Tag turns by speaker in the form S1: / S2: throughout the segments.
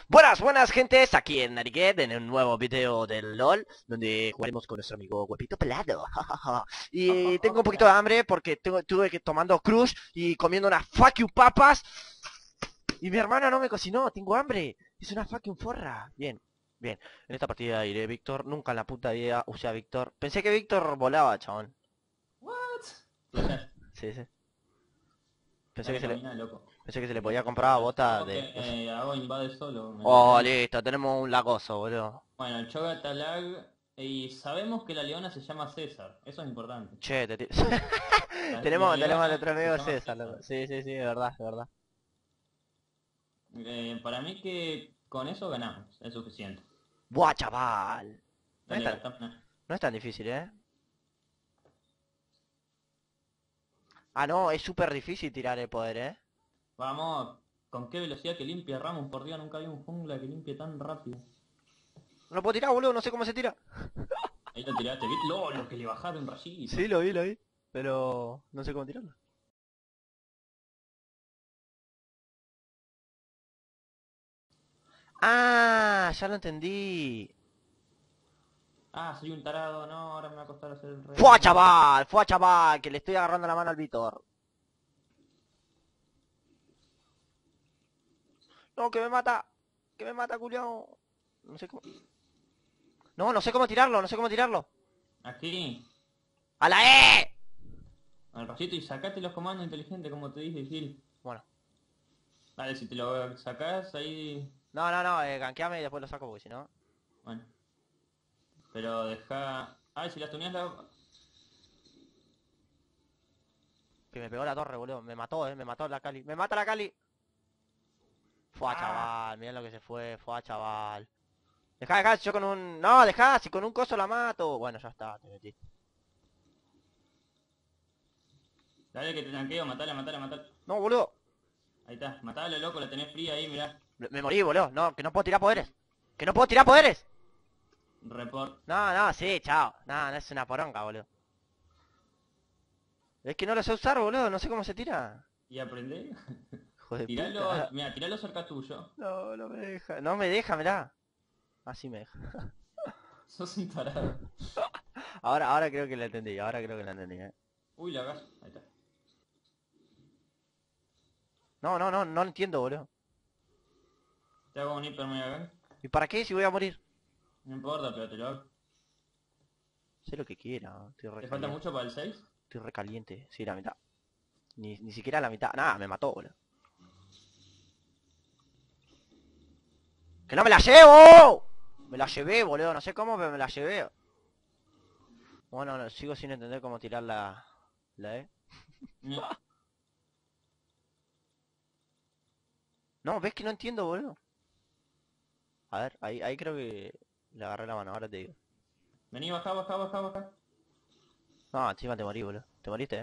S1: Buenas, buenas gentes, aquí en Nariguet, en un nuevo video del LOL, donde jugaremos con nuestro amigo Huepito Pelado, jajaja. Y tengo un poquito de hambre porque tuve que tomando Crush y comiendo unas fuck you papas. Y mi hermana no me cocinó, tengo hambre. Es una fuck you forra. Bien, bien. En esta partida iré Víctor, nunca en la puta vida usé a Víctor. Pensé que Víctor volaba, chabón.
S2: What? Flashás.
S1: Sí, sí. Pensé que
S2: Dale,
S1: se le,
S2: camina, loco.
S1: pensé que se le
S2: Dale,
S1: podía
S2: flashá,
S1: comprar a
S2: flashá.
S1: bota
S2: Vamos
S1: de...
S2: que hago invade solo, ¿me
S1: Oh,
S2: entendés?
S1: listo, tenemos un lagoso, boludo.
S2: Bueno, el Choga Talag. Y sabemos que la leona se llama César. Eso es importante.
S1: Che,
S2: La
S1: tenemos
S2: leona
S1: nuestro
S2: se
S1: amigo
S2: llama
S1: César, loco.
S2: César.
S1: Sí, sí, sí, es verdad, es verdad.
S2: Para mí que con eso ganamos. Es suficiente.
S1: Buah, chaval. No es
S2: Dale,
S1: tan,
S2: gastame.
S1: no es tan difícil, ¿eh? Ah, no, es súper difícil tirar el poder, ¿eh?
S2: Vamos. ¿Con qué velocidad que limpia Ramón? Por Dios, nunca vi un jungla que limpie tan rápido.
S1: No lo puedo tirar, boludo, no sé cómo se tira.
S2: Ahí lo tiraste, ¿viste? Lo que le bajaron un rayito.
S1: Sí, lo vi, lo vi. Pero no sé cómo tirarlo. Ah, ya lo entendí.
S2: Ah, soy un tarado. No, ahora me va a costar hacer el
S1: ¡Fua,
S2: rey.
S1: chaval! ¡Fua, chaval! Que le estoy agarrando la mano al Víctor. No, que me mata. Que me mata, culiao. No sé cómo. No, no sé cómo tirarlo, no sé cómo tirarlo.
S2: Aquí.
S1: ¡A la E!
S2: Al rayito y sacate los comandos inteligentes como te dije, Gil.
S1: Bueno.
S2: Vale, si te lo sacás ahí...
S1: No, no, no, gankeame y después lo saco porque si no...
S2: Bueno. Pero deja... Ay, si las tuneas la...
S1: Que me pegó la torre, boludo. Me mató, me mató la Cali. ¡Me mata la Cali! Fua,
S2: ¡Ah!
S1: chaval. Miren lo que se fue. Fua, chaval. Dejá, dejá, yo con un... No, dejá, si con un coso la mato. Bueno, ya está, te metí.
S2: Dale que te tanqueo, matala, matala, matala.
S1: No, boludo.
S2: Ahí está, matala, loco, la tenés fría ahí, mirá.
S1: Me morí, boludo. No, que no puedo tirar poderes. ¡Que no puedo tirar poderes!
S2: Report.
S1: No, no, sí, chao. No, no es una poronga, boludo. Es que no lo sé usar, boludo. No sé cómo se tira.
S2: Y aprendé.
S1: Hijo de
S2: Tiralo,
S1: puta.
S2: mira, tiralo cerca tuyo.
S1: No, no me deja. No me deja, mirá. Así me deja.
S2: Sos un tarado.
S1: Ahora creo que la entendí. Ahora creo que la entendí,
S2: Uy, la gas. Ahí está.
S1: No, no, no, no entiendo, boludo.
S2: Te hago un hiper mega gas.
S1: ¿Y para qué si voy a morir?
S2: No importa, pero te lo hago.
S1: Sé lo que quiera, estoy
S2: ¿Te falta
S1: recaliente.
S2: mucho para el 6?
S1: Estoy recaliente. Sí, la mitad. Ni siquiera la mitad. Nada, me mató, boludo. ¡Que no me la llevo! Me la llevé, boludo. No sé cómo, pero me la llevé. Bueno, no, sigo sin entender cómo tirar la E. No, ves que no entiendo, boludo. A ver, ahí creo que le agarré la mano. Ahora te digo.
S2: Vení, baja, baja, baja, baja.
S1: No, encima te morí, boludo. Te moriste,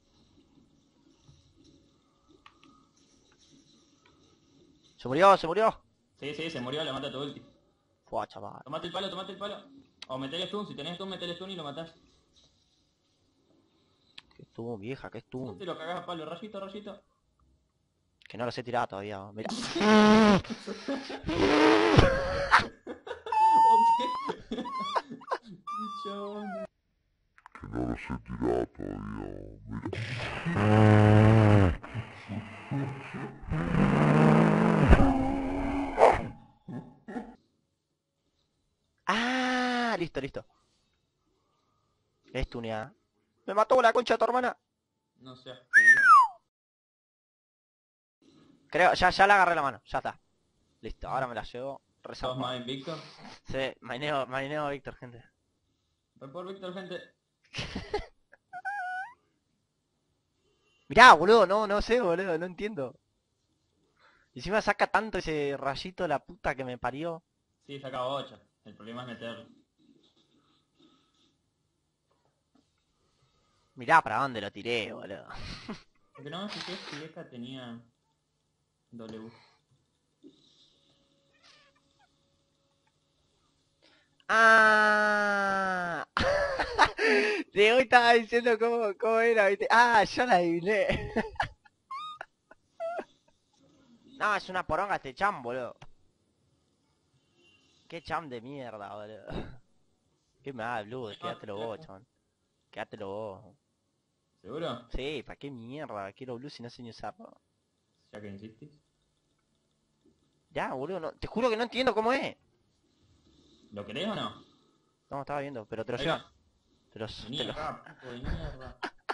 S1: Se murió, se murió.
S2: Sí, sí, se murió, le mata tu ulti.
S1: Fua, chaval.
S2: Tomate el palo, tomate el palo. O metele stun, si tenés stun, metele stun y lo matás.
S1: Que stun, vieja, que
S2: No
S1: stun.
S2: te lo cagás a palo, rayito, rayito.
S1: Que no lo sé tirar todavía, mira.
S2: Pichón.
S3: No lo sé tirar todavía. Mira.
S1: Ah, listo, listo. Es tuneada. Me mató la concha de tu hermana.
S2: No seas
S1: Creo, ya le agarré la mano, ya está. Listo, ahora me la llevo.
S2: ¿Sos
S1: Resarpado.
S2: más invicto?
S1: Sí, maineo a Víctor, gente.
S2: Report Víctor, gente.
S1: Mirá, boludo, no sé, boludo, no entiendo. Y encima saca tanto ese rayito la puta que me parió.
S2: Sí, sacaba 8. El problema es meterlo.
S1: Mirá para dónde lo tiré, boludo.
S2: Porque no me fijé si esta tenía W.
S1: Ah. De hoy estaba diciendo cómo era, ¿viste? Ah, ya la adiviné. No, es una poronga este chan, boludo. Qué cham de mierda, boludo. Qué mal, Blue, quédatelo vos, chabón. Quédatelo vos.
S2: ¿Seguro?
S1: Sí, ¿para qué mierda? Quiero Blue si no sé ni usarlo.
S2: Ya que insistís.
S1: Ya, boludo, no, te juro que no entiendo cómo es.
S2: ¿Lo querés o no?
S1: No, estaba viendo, pero te lo
S2: Ahí
S1: llevo.
S2: va.
S1: Te lo...
S2: Vení
S1: Te lo...
S2: acá, puto de mierda.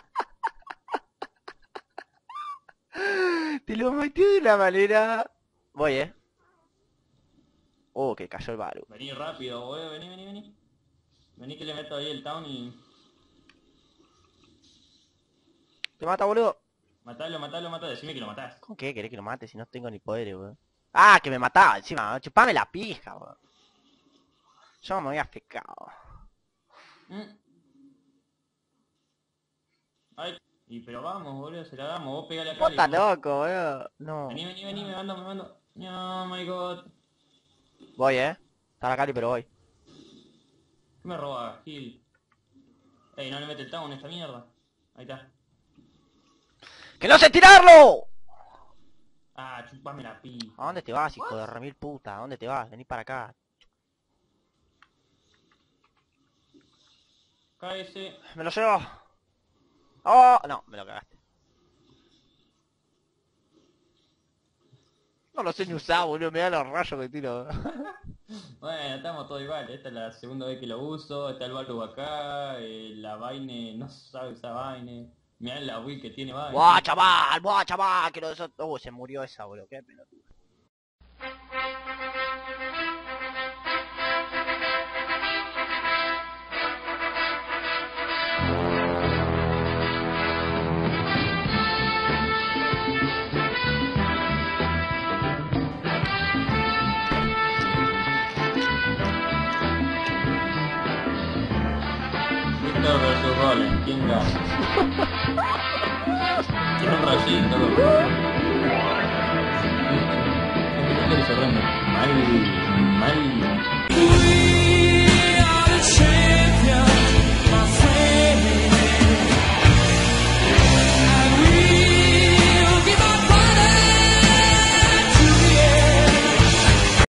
S1: Te lo metí de una manera... Voy, Oh, que cayó el Baru.
S2: Vení rápido, boludo, vení. Vení que le meto ahí el town y...
S1: Te mata, boludo.
S2: Matalo, decime que lo matás.
S1: ¿Con qué querés que lo mate si no tengo ni poderes, boludo? Ah, que me mataba encima. Chupame la pija, boludo. Yo me había fecado.
S2: Ay, y pero vamos, boludo, se la damos, vos pegale acá.
S1: Vos estás loco, boludo. No.
S2: Vení, me mando. No, my god.
S1: Voy, Está la Cali, pero voy.
S2: ¿Qué me roba, Gil? Ey, no le mete el town a esta mierda. Ahí está.
S1: ¡Que no sé tirarlo!
S2: Ah, chupame la pi.
S1: ¿A dónde te vas, hijo de remil puta? ¿A dónde te vas? Vení para acá.
S2: Cáese.
S1: Me lo llevo. ¡Oh! No, me lo cagaste. No lo sé ni usar, boludo. Me da los rayos que tiro.
S2: Bueno, estamos todos igual. Esta es la segunda vez que lo uso. Está el Balu acá. La Vaine no sabe usar Vaine. Mirá la Wii que tiene Vaine.
S1: ¡Buah, chaval! ¡Buah, chaval! Que lo se murió esa, boludo. Qué pelotudo.
S2: Víctor versus Golem. ¿Quién gana? Tiene un rayito. Víctor y se rende. Mal.